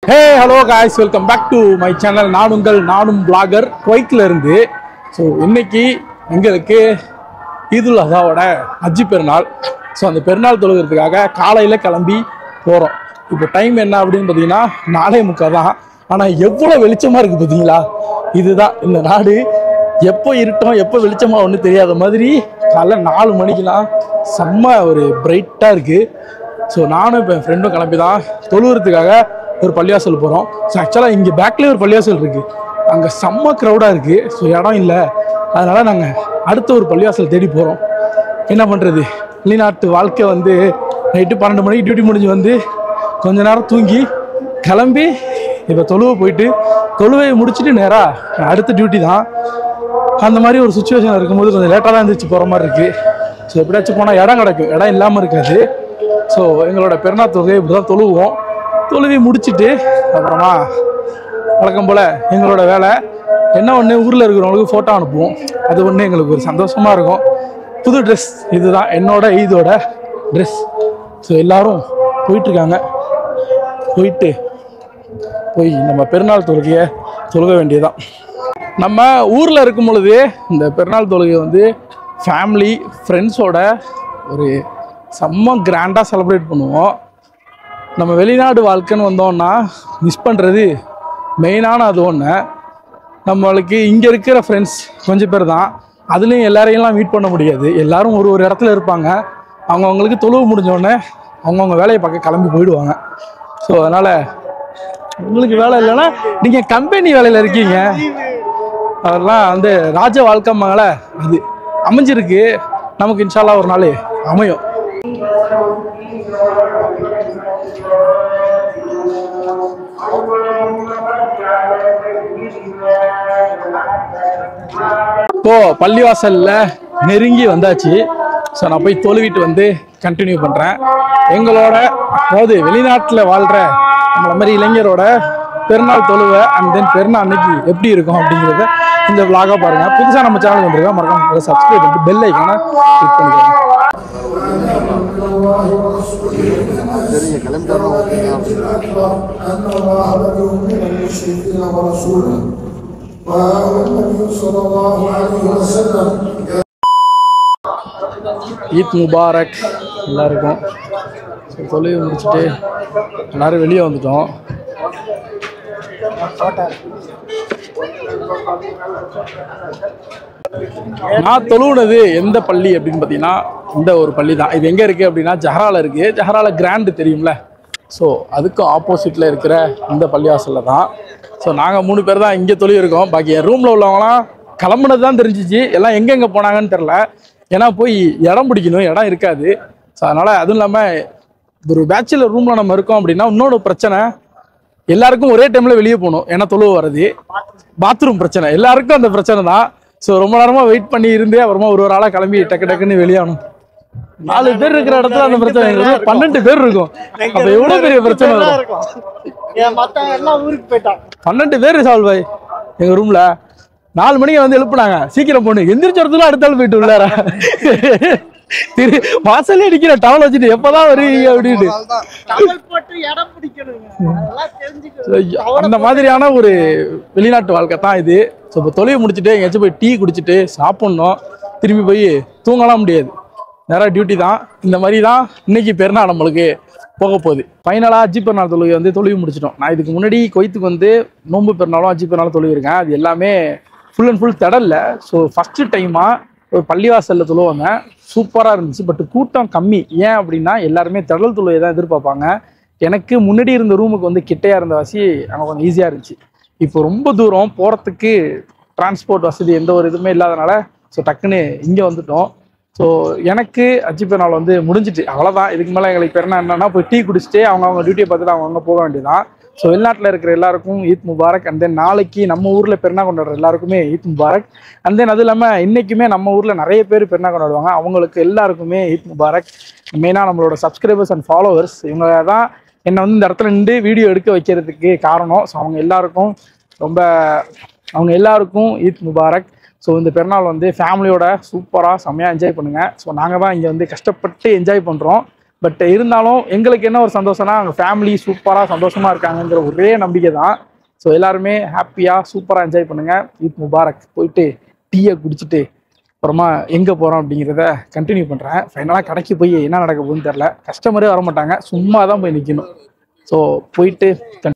Hey, hello guys, welcome back to my channel. நானும் vlogger குவைத்ல இருந்து. So இன்னைக்கு எங்களுக்கு ஈதுல் அதாவோட ஹஜ்ஜி பெருநாள். ஸோ அந்த பெருநாள் தொழுகிறதுக்காக காலையில் கிளம்பி போகிறோம். இப்போ டைம் என்ன அப்படின்னு பார்த்தீங்கன்னா 4:45 தான். ஆனால் எவ்வளோ வெளிச்சமாக இருக்குது பார்த்தீங்களா? இதுதான் இந்த நாடு. எப்போ இருட்டோம் எப்போ வெளிச்சமாக ஒன்றும் தெரியாத மாதிரி காலைல 4 மணிக்கெலாம் செம்ம ஒரு பிரைட்டாக இருக்குது. ஸோ நானும் இப்போ என் ஃப்ரெண்டும் கிளம்பி தான் தொழுகிறதுக்காக ஒரு பள்ளிவாசல் போகிறோம். ஸோ ஆக்சுவலாக இங்கே பேக்லேயே ஒரு பள்ளிவாசல் இருக்குது. அங்கே செம்ம க்ரௌடாக இருக்குது. ஸோ இடம் இல்லை, அதனால் நாங்கள் அடுத்த ஒரு பள்ளிவாசல் தேடி போகிறோம். என்ன பண்ணுறது, வெளிநாட்டு வாழ்க்கை வந்து நைட்டு 12 மணிக்கு டியூட்டி முடிஞ்சு வந்து கொஞ்ச நேரம் தூங்கி கிளம்பி இப்போ தொழுவை போயிட்டு தொழுவையை முடிச்சுட்டு நேராக அடுத்த டியூட்டி தான். அந்த மாதிரி ஒரு சுச்சுவேஷன் இருக்கும்போது கொஞ்சம் லேட்டாக தான் இருந்துச்சு போகிற மாதிரி இருக்குது. ஸோ எப்படியாச்சும் போனால் இடம் கிடைக்கும், இடம் இல்லாமல் இருக்காது. ஸோ எங்களோட பெருநாள் தொழுகை இப்படி தான் தொழுவோம். தொழுவி முடிச்சுட்டு அப்புறமா வழக்கம் போல் எங்களோட வேலை என்ன ஒன்று, ஊரில் இருக்கிறவங்களுக்கு ஃபோட்டோ அனுப்புவோம். அது ஒன்று எங்களுக்கு ஒரு சந்தோஷமாக இருக்கும். புது ட்ரெஸ் இதுதான் என்னோட ஈதோட ட்ரெஸ். ஸோ எல்லோரும் போயிட்டுருக்காங்க. போய் நம்ம பெருநாள் தொழுகையை தொழுக வேண்டியதுதான். நம்ம ஊரில் இருக்கும் பொழுது இந்த பெருநாள் தொழுகை வந்து ஃபேமிலி ஃப்ரெண்ட்ஸோட ஒரு செம்ம கிராண்டாக செலிப்ரேட் பண்ணுவோம். நம்ம வெளிநாடு வாழ்க்கைன்னு வந்தோம்னா மிஸ் பண்ணுறது மெயினான அது ஒன்று. நம்மளுக்கு இங்கே இருக்கிற ஃப்ரெண்ட்ஸ் கொஞ்சம் பேர் தான், அதுலேயும் எல்லாரையெல்லாம் மீட் பண்ண முடியாது. எல்லோரும் ஒரு இடத்துல இருப்பாங்க. அவங்கவுங்களுக்கு தொழுவு முடிஞ்சோடனே அவங்கவுங்க வேலையை பார்க்க கிளம்பி போயிடுவாங்க. ஸோ அதனால் உங்களுக்கு வேலை இல்லைன்னா நீங்கள் கம்பெனி வேலையில் இருக்கீங்க, அதெல்லாம் வந்து ராஜ வாழ்க்கை மேலே அது அமைஞ்சிருக்கு. நமக்கு இன்ஷால்லா ஒரு நாள் அமையும். இப்போ பள்ளிவாசல்ல நெருங்கி வந்தாச்சு. ஸோ நான் போய் தொழுவிட்டு வந்து கண்டினியூ பண்ணுறேன். எங்களோட அதாவது வெளிநாட்டில் வாழ்கிற நம்மள மாதிரி இளைஞரோட பெருநாள் தொழுவை அண்ட் தென் பெருநாள் அன்னைக்கு எப்படி இருக்கும் அப்படிங்கிறத இந்த விளாகாக பாருங்கள். புதுசாக நம்ம சேனல் வந்துருக்கோம், மறக்காம சப்ஸ்கிரைப் பண்ணிட்டு பெல் ஐக்கானை கிளிக் பண்ணிக்கோங்க. ஈத் முபாரக் எல்லாருக்கும். தொழுகை முடிச்சுட்டு எல்லாரும் வெளியே வந்துட்டோம். நான் தொழுவுனது எந்த பள்ளி அப்படின்னு பார்த்தீங்கன்னா இந்த ஒரு பள்ளி தான். இது எங்கே இருக்குது அப்படின்னா ஜஹராவில் இருக்குது. ஜஹராவில் கிராண்டு தெரியும்ல, ஸோ அதுக்கு ஆப்போசிட்டில் இருக்கிற இந்த பள்ளிவாசலில் தான். ஸோ நாங்கள் 3 பேர் தான் இங்கே தொழுவி இருக்கோம். பாக்கி என் ரூமில் உள்ளவங்களாம் கிளம்புனது தான் தெரிஞ்சிச்சு. எல்லாம் எங்கெங்கே போனாங்கன்னு தெரில, ஏன்னா போய் இடம் பிடிக்கணும், இடம் இருக்காது. ஸோ அதனால் அதுவும் இல்லாமல் ஒரு பேச்சுலர் ரூமில் நம்ம இருக்கோம் அப்படின்னா இன்னொரு பிரச்சனை, எல்லாருக்கும் ஒரே டைமில் வெளியே போகணும். ஏன்னா தொழுவு வர்றது பாத்ரூம் பிரச்சனை, எல்லாருக்கும் அந்த பிரச்சனை தான். ஸோ ரொம்ப நேரமாக வெயிட் பண்ணி இருந்தே அப்புறமா ஒரு ஆளாக கிளம்பி டக்குன்னு வெளியாகணும். 4 பேர் இருக்கிற இடத்துல அந்த பிரச்சனை 12 பேர் இருக்கும். அப்போ எவ்வளோ பெரிய பிரச்சனை இருக்கும். 12 பேர் சால்வ் ஆகி எங்கள் ரூமில் 4 மணிக்கு வந்து எழுப்புனாங்க, சீக்கிரம் போகணும். எந்திரிச்ச இடத்துல அடுத்தாலும் போயிட்டு உள்ளார வாசலே அடிக்கிற டவல் வச்சுட்டு எப்பதான் வருவீங்க அப்படின்னு அந்த மாதிரியான ஒரு வெளிநாட்டு வாழ்க்கை தான் இது. ஸோ இப்போ தொழில் முடிச்சுட்டு எங்கேயாச்சும் போய் டீ குடிச்சிட்டு சாப்பிட்ணும், திரும்பி போய் தூங்கலாம் முடியாது, நேராக டியூட்டி தான். இந்த மாதிரி தான் இன்னைக்கு பெருநாள் நம்மளுக்கு போக போகுது. ஃபைனலாக ஹஜ்ஜி பெருநாள் தொழுகை வந்து தொழுவி முடிச்சிட்டோம். நான் இதுக்கு முன்னாடி குவைத்துக்கு வந்து நோன்பு பெருநாளும் ஹஜ்ஜி பெருநாளும் தொழுவிருக்கேன். அது எல்லாமே ஃபுல் அண்ட் ஃபுல் தடல்ல. ஸோ ஃபஸ்ட்டு டைமாக ஒரு பள்ளிவாசலில் தொழுவாங்க, சூப்பராக இருந்துச்சு. பட் கூட்டம் கம்மி. ஏன் அப்படின்னா எல்லாருமே தடல் தொழுவை தான் எதிர்பார்ப்பாங்க. எனக்கு முன்னாடி இருந்த ரூமுக்கு வந்து கிட்டையாக இருந்த வாசி அங்கே கொஞ்சம் ஈஸியாக இருந்துச்சு. இப்போ ரொம்ப தூரம் போகிறதுக்கு டிரான்ஸ்போர்ட் வசதி எந்த ஒரு இதுவுமே இல்லாதனால ஸோ டக்குன்னு இங்கே வந்துட்டோம். ஸோ எனக்கு ஹஜ்ஜி பெருநாள் வந்து முடிஞ்சிட்டு அவ்வளோதான். இதுக்கு மேலே எங்களுக்கு பெருநாள் என்னன்னா போய் டீ குடிச்சிட்டு அவங்க டியூட்டியை பார்த்துட்டு அவங்க போக வேண்டியதான். ஸோ வெளிநாட்டில் இருக்கிற எல்லாருக்கும் ஈத் முபாரக். அண்ட் தென் நாளைக்கு நம்ம ஊரில் பெருநாள் கொண்டாடுற எல்லாருக்குமே ஈத் முபாரக். அண்ட் தென் அது இல்லாமல் இன்றைக்குமே நம்ம ஊரில் நிறைய பேர் பெருநாள் கொண்டாடுவாங்க, அவங்களுக்கு எல்லாருக்குமே ஈத் முபாரக். மெயினாக நம்மளோட சப்ஸ்கிரைபர்ஸ் அண்ட் ஃபாலோவர்ஸ் இவங்க தான் என்னை வந்து இந்த இடத்துல நின்று வீடியோ எடுக்க வைக்கிறதுக்கு காரணம். ஸோ அவங்க எல்லாருக்கும் ஈத் முபாரக். ஸோ இந்த பெருநாள் வந்து ஃபேமிலியோட சூப்பராக செம்மையாக என்ஜாய் பண்ணுங்கள். ஸோ நாங்கள் தான் இங்கே வந்து கஷ்டப்பட்டு என்ஜாய் பண்ணுறோம். பட் இருந்தாலும் எங்களுக்கு என்ன ஒரு சந்தோஷம்னா அவங்க ஃபேமிலி சூப்பராக சந்தோஷமாக இருக்காங்கங்கிற ஒரே நம்பிக்கை தான். ஸோ எல்லாருமே ஹாப்பியாக சூப்பராக என்ஜாய் பண்ணுங்கள். ஈத் முபாரக். போயிட்டு டீயை குடிச்சிட்டு அப்புறமா எங்கே போகிறோம் அப்படிங்கிறத கண்டினியூ பண்ணுறேன். ஃபைனலாக கடைக்கு போய் என்ன நடக்க போகுதுன்னு தெரில. கஸ்டமரே வர மாட்டாங்க, சும்மா தான் போய் நிற்கணும். ஸோ போயிட்டு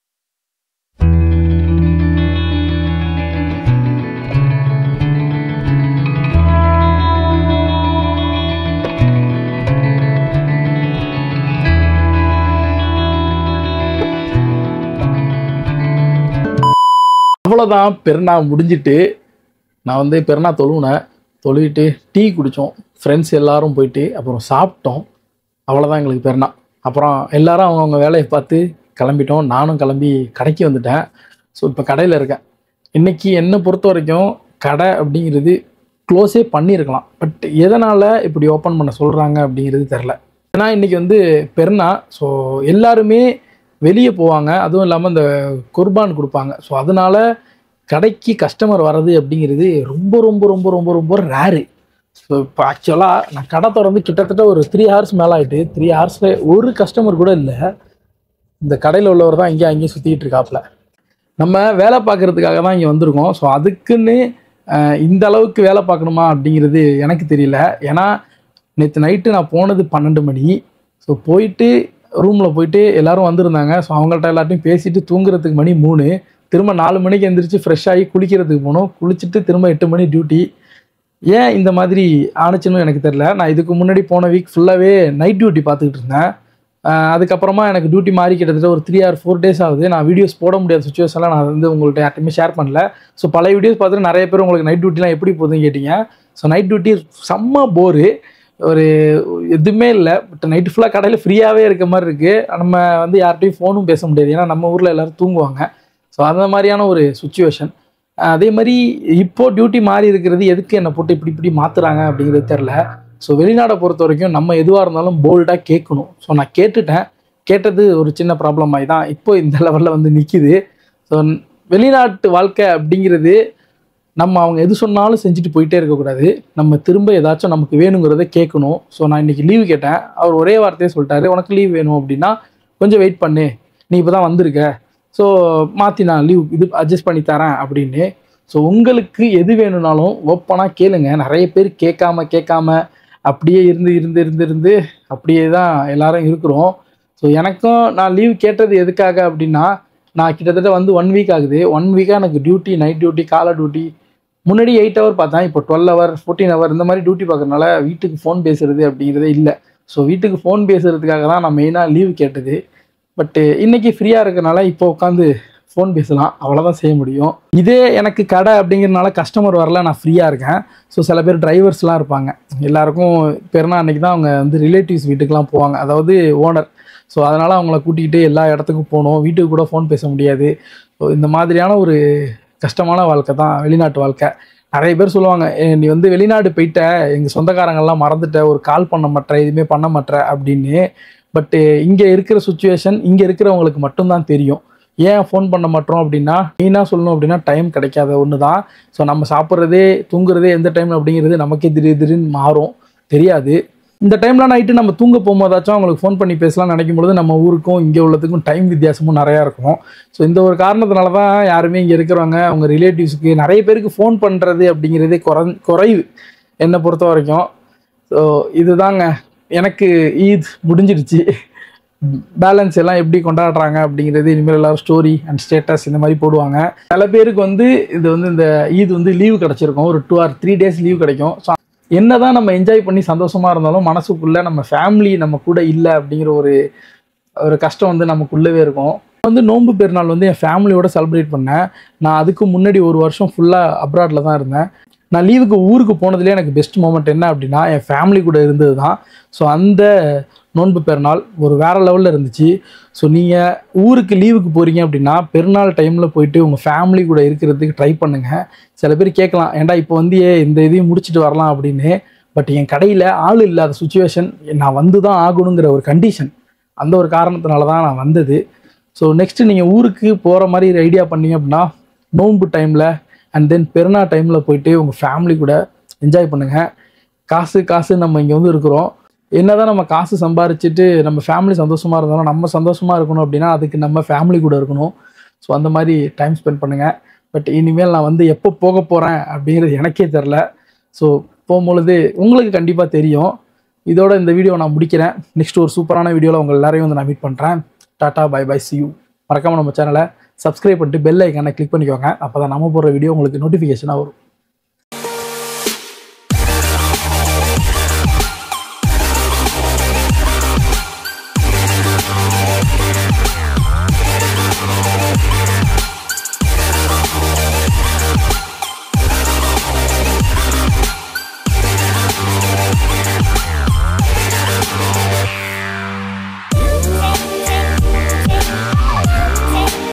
அவ்வளோதான். பெருநா முடிஞ்சிட்டு நான் வந்து பெருநா தொழுவிட்டு டீ குடித்தோம். ஃப்ரெண்ட்ஸ் எல்லோரும் போயிட்டு அப்புறம் சாப்பிட்டோம். அவ்வளோதான் எங்களுக்கு பெருநா. அப்புறம் எல்லோரும் அவங்கவுங்க வேலையை பார்த்து கிளம்பிட்டோம். நானும் கிளம்பி கடைக்கு வந்துட்டேன். ஸோ இப்போ கடையில் இருக்கேன். இன்றைக்கி என்னை பொறுத்த வரைக்கும் கடை அப்படிங்கிறது க்ளோஸே பண்ணியிருக்கலாம். பட் எதனால் இப்படி ஓப்பன் பண்ண சொல்கிறாங்க அப்படிங்கிறது தெரில. ஏன்னா இன்றைக்கி வந்து பெருநா. ஸோ எல்லாருமே வெளியே போவாங்க, அதுவும் இல்லாமல் இந்த குர்பான் கொடுப்பாங்க. ஸோ அதனால் கடைக்கு கஸ்டமர் வர்றது அப்படிங்கிறது ரொம்ப ரொம்ப ரொம்ப ரொம்ப ரொம்ப ரேரு. ஸோ இப்போ ஆக்சுவலாக நான் கடை திறந்து கிட்டத்தட்ட ஒரு 3 hours மேலே ஆகிட்டு. 3 hours ஒரு கஸ்டமர் கூட இல்லை. இந்த கடையில் உள்ளவர் தான் அங்கேயும் சுற்றிக்கிட்டு இருக்காப்புல. நம்ம வேலை பார்க்குறதுக்காக தான் இங்கே வந்திருக்கோம். ஸோ அதுக்குன்னு இந்த அளவுக்கு வேலை பார்க்கணுமா அப்படிங்கிறது எனக்கு தெரியல. ஏன்னா நேற்று நைட்டு நான் போனது 12 மணி. ஸோ போயிட்டு ரூமில் போயிட்டு எல்லோரும் வந்திருந்தாங்க. ஸோ அவங்கள்ட்ட எல்லாத்தையும் பேசிட்டு தூங்குறதுக்கு மணி 3. திரும்ப 4 மணிக்கு எழுந்திரிச்சு ஃப்ரெஷ் ஆகி குளிக்கிறதுக்கு போகணும். குளிச்சுட்டு திரும்ப 8 மணி டியூட்டி. ஏன் இந்த மாதிரி ஆணுச்சுன்னு எனக்கு தெரில. நான் இதுக்கு முன்னாடி போன வீக் ஃபுல்லாகவே நைட் டியூட்டி பார்த்துக்கிட்டு இருந்தேன். அதுக்கப்புறமா எனக்கு டியூட்டி மாறி கிட்டத்தட்ட ஒரு 3 or 4 days ஆகுது. நான் வீடியோஸ் போட முடியாத சுச்சுவேஷன்லாம் நான் வந்து உங்கள்கிட்ட யார்ட்டுமே ஷேர் பண்ணல. ஸோ பழைய வீடியோஸ் பார்த்துட்டு நிறைய பேர் உங்களுக்கு நைட் டியூட்டிலாம் எப்படி போகுதுன்னு கேட்டிங்க. ஸோ நைட் டியூட்டி செம்ம போரு. ஒரு எதுவுமே இல்லை. பட் நைட்டு ஃபுல்லாக கடையில் ஃப்ரீயாகவே இருக்க மாதிரி இருக்குது. நம்ம வந்து யார்கிட்டையும் ஃபோனும் பேச முடியாது. ஏன்னா நம்ம ஊரில் எல்லோரும் தூங்குவாங்க. ஸோ அந்த மாதிரியான ஒரு சுச்சுவேஷன். அதே மாதிரி இப்போது டியூட்டி மாறி இருக்கிறது எதுக்கு என்னை போட்டு இப்படி மாற்றுறாங்க அப்படிங்கிறது தெரில. ஸோ வெளிநாடை பொறுத்த வரைக்கும் நம்ம எதுவாக இருந்தாலும் போல்டாக கேட்கணும். ஸோ நான் கேட்டது ஒரு சின்ன ப்ராப்ளம் ஆகி தான் இப்போ இந்த லெவலில் வந்து நிற்கிது. ஸோ வெளிநாட்டு வாழ்க்கை அப்படிங்கிறது நம்ம அவங்க எது சொன்னாலும் செஞ்சுட்டு போயிட்டே இருக்கக்கூடாது. நம்ம திரும்ப ஏதாச்சும் நமக்கு வேணுங்கிறத கேட்கணும். ஸோ நான் இன்றைக்கி லீவு கேட்டேன். அவர் ஒரே வார்த்தையே சொல்லிட்டாரு, உனக்கு லீவ் வேணும் அப்படின்னா கொஞ்சம் வெயிட் பண்ணு, நீ இப்போ தான் வந்திருக்க, ஸோ மாற்றி நான் லீவ் இது அட்ஜஸ்ட் பண்ணி தரேன் அப்படின்னு. ஸோ உங்களுக்கு எது வேணும்னாலும் ஓப்பனாக கேளுங்க. நிறைய பேர் கேட்காம அப்படியே இருந்து அப்படியே தான் எல்லாரும் இருக்கிறோம். ஸோ எனக்கும் நான் லீவ் கேட்டது எதுக்காக அப்படின்னா, நான் கிட்டத்தட்ட வந்து 1 week ஆகுது. 1 week எனக்கு டியூட்டி, நைட் டியூட்டி, காலை டியூட்டி. முன்னாடி 8 hour பார்த்தேன், இப்போ 12 hour 14 hour இந்த மாதிரி டியூட்டி பார்க்குறதுனால வீட்டுக்கு ஃபோன் பேசுகிறது அப்படிங்கிறதே இல்லை. ஸோ வீட்டுக்கு ஃபோன் பேசுகிறதுக்காக தான் நான் மெயினாக லீவ் கேட்டது. பட்டு இன்றைக்கி ஃப்ரீயாக இருக்கிறனால இப்போ உட்காந்து ஃபோன் பேசலாம், அவ்வளோதான் செய்ய முடியும். இதே எனக்கு கடை அப்படிங்கிறதுனால கஸ்டமர் வரல, நான் ஃப்ரீயாக இருக்கேன். ஸோ சில பேர் டிரைவர்ஸ்லாம் இருப்பாங்க. எல்லாருக்கும் பெருனா அன்றைக்கி தான் அவங்க வந்து ரிலேட்டிவ்ஸ் வீட்டுக்கெலாம் போவாங்க, அதாவது ஓனர். ஸோ அதனால் அவங்கள கூட்டிகிட்டு எல்லா இடத்துக்கும் போகணும், வீட்டுக்கு கூட ஃபோன் பேச முடியாது. ஸோ இந்த மாதிரியான ஒரு கஷ்டமான வாழ்க்கை தான் வெளிநாட்டு வாழ்க்கை. நிறைய பேர் சொல்லுவாங்க, நீ வந்து வெளிநாடு போயிட்ட, எங்கள் சொந்தக்காரங்கள்லாம் மறந்துட்ட, ஒரு கால் பண்ண மாட்டேற, எதுவுமே பண்ண மாட்டேற அப்படின்னு. பட்டு இங்கே இருக்கிற சுச்சுவேஷன் இங்கே இருக்கிறவங்களுக்கு மட்டும்தான் தெரியும். ஏன் ஃபோன் பண்ண மாட்டோம் அப்படின்னா, மெயினாக சொல்லணும் அப்படின்னா டைம் கிடைக்காத ஒன்று தான். ஸோ நம்ம சாப்பிட்றதே தூங்குறதே எந்த டைமில் அப்படிங்கிறது நமக்கே திடீர்னு மாறும், தெரியாது. இந்த டைமில் நைட்டு நம்ம தூங்க போகும்போதாச்சும் அவங்களுக்கு ஃபோன் பண்ணி பேசலாம்னு நினைக்கும் பொழுது நம்ம ஊருக்கும் இங்கே உள்ளதுக்கும் டைம் வித்தியாசமும் நிறையா இருக்கும். ஸோ இந்த ஒரு காரணத்தினால தான் யாருமே இங்கே இருக்கிறவங்க அவங்க ரிலேட்டிவ்ஸுக்கு நிறைய பேருக்கு ஃபோன் பண்ணுறது அப்படிங்கிறதே குறைவு என்னை பொறுத்த வரைக்கும். ஸோ இதுதாங்க, எனக்கு ஈத் முடிஞ்சிடுச்சு. பேலன்ஸ் எல்லாம் எப்படி கொண்டாடுறாங்க அப்படிங்கிறது இனிமேல் எல்லோரும் ஸ்டோரி அண்ட் ஸ்டேட்டஸ் இந்த மாதிரி போடுவாங்க. சில பேருக்கு வந்து இது வந்து இந்த ஈத் வந்து லீவு கிடச்சிருக்கும், ஒரு 2 or 3 days லீவ் கிடைக்கும். ஸோ என்ன தான் நம்ம என்ஜாய் பண்ணி சந்தோஷமாக இருந்தாலும் மனசுக்குள்ளே நம்ம ஃபேமிலி நம்ம கூட இல்லை அப்படிங்கிற ஒரு கஷ்டம் வந்து நமக்குள்ளவே இருக்கும். வந்து நோன்பு பெருநாள் வந்து என் ஃபேமிலியோட செலிப்ரேட் பண்ணேன். நான் அதுக்கு முன்னாடி 1 வருஷம் ஃபுல்லாக அப்ராடில் தான் இருந்தேன். நான் லீவுக்கு ஊருக்கு போனதுலேயே எனக்கு பெஸ்ட் மூமெண்ட் என்ன அப்படின்னா என் ஃபேமிலி கூட இருந்தது தான். ஸோ அந்த நோன்பு பெருநாள் ஒரு வேறு லெவலில் இருந்துச்சு. ஸோ நீங்கள் ஊருக்கு லீவுக்கு போகிறீங்க அப்படின்னா பெருநாள் டைமில் போயிட்டு உங்கள் ஃபேமிலி கூட இருக்கிறதுக்கு ட்ரை பண்ணுங்கள். சில பேர் கேட்கலாம், ஏன்டா இப்போ வந்து இந்த இதையும் முடிச்சுட்டு வரலாம் அப்படின்னு. பட் என் கடையில் ஆள் இல்லாத சுச்சுவேஷன், நான் வந்து தான் ஆகணுங்கிற ஒரு கண்டிஷன், அந்த ஒரு காரணத்தினால தான் நான் வந்தது. ஸோ நெக்ஸ்ட்டு நீங்கள் ஊருக்கு போகிற மாதிரி ஐடியா பண்ணீங்க அப்படின்னா நோன்பு டைமில் அண்ட் தென் பெருநாள் டைமில் போயிட்டு உங்கள் ஃபேமிலி கூட என்ஜாய் பண்ணுங்கள். காசு நம்ம இங்கே வந்து இருக்கிறோம். என்னதான் நம்ம காசு சம்பாரிச்சிட்டு நம்ம ஃபேமிலி சந்தோஷமாக இருந்தாலும் நம்ம சந்தோஷமாக இருக்கணும் அப்படின்னா அதுக்கு நம்ம ஃபேமிலி கூட இருக்கணும். ஸோ அந்த மாதிரி டைம் ஸ்பெண்ட் பண்ணுங்கள். பட் இனிமேல் நான் வந்து எப்போ போக போகிறேன் அப்படிங்கிறது எனக்கே தெரில. ஸோ போகும்பொழுது உங்களுக்கு கண்டிப்பாக தெரியும். இதோட இந்த வீடியோ நான் முடிக்கிறேன். நெக்ஸ்ட் ஒரு சூப்பரான வீடியோவில் உங்கள் எல்லாரையும் வந்து நான் மீட் பண்ணுறேன். Tata bye bye see you. மறக்காமல் நம்ம சேனலை சப்ஸ்கிரைப் பண்ணிட்டு பெல் ஐக்கானை கிளிக் பண்ணிக்கோங்க. அப்போ தான் நம்ம போடுற வீடியோ உங்களுக்கு நோட்டிஃபிகேஷனாக வரும்.